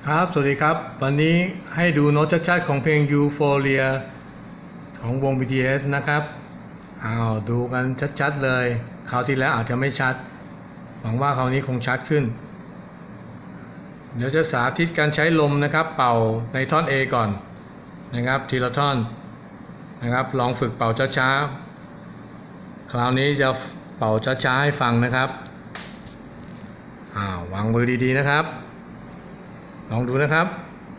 ครับสวัสดีครับวันนี้ให้ดูโน้ตชัดๆของเพลง Euphoria ของวง BTS นะครับดูกันชัดๆเลยคราวที่แล้วอาจจะไม่ชัดหวังว่าคราวนี้คงชัดขึ้นเดี๋ยวจะสาธิตการใช้ลมนะครับเป่าในท่อน A ก่อนนะครับทีละท่อนนะครับลองฝึกเป่าช้าๆคราวนี้จะเป่าช้าๆให้ฟังนะครับวางมือดีๆนะครับลองดูนะครับ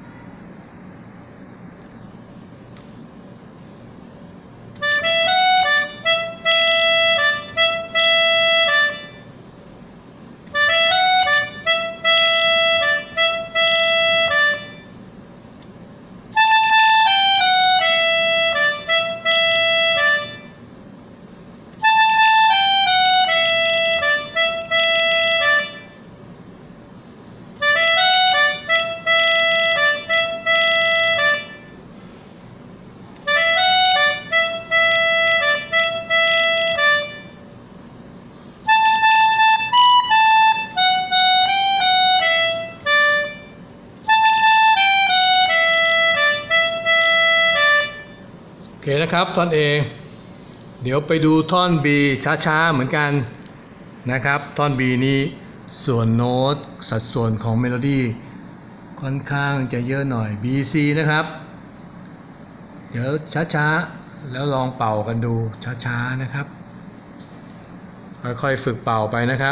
โอเคนะครับท่อน A เดี๋ยวไปดูท่อน B ช้าๆเหมือนกันนะครับท่อน B นี้ส่วนโน้ตสัดส่วนของเมโลดี้ค่อนข้างจะเยอะหน่อย B C นะครับเดี๋ยวช้าๆแล้วลองเป่ากันดูช้าๆนะครับค่อยๆฝึกเป่าไปนะครับ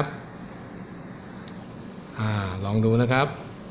ลองดูนะครับ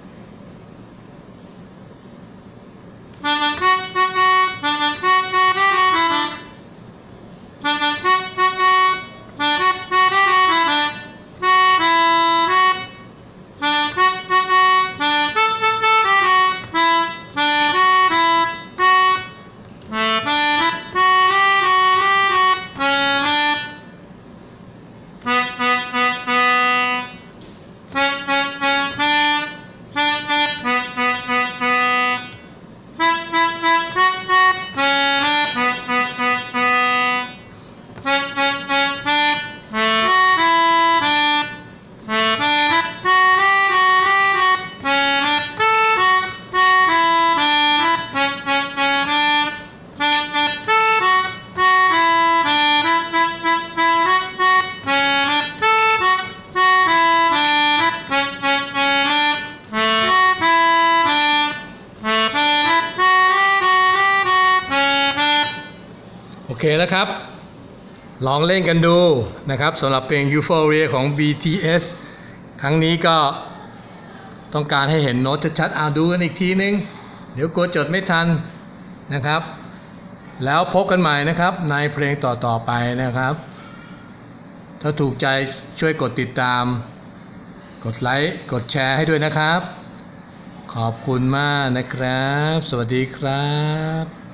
โอเคนะครับลองเล่นกันดูนะครับสำหรับเพลง Euphoria ของ BTS ครั้งนี้ก็ต้องการให้เห็นโน้ตชัดๆดูกันอีกทีนึงเดี๋ยวกลัวจดไม่ทันนะครับแล้วพบกันใหม่นะครับในเพลงต่อๆไปนะครับถ้าถูกใจช่วยกดติดตามกดไลค์กดแชร์ให้ด้วยนะครับขอบคุณมากนะครับสวัสดีครับ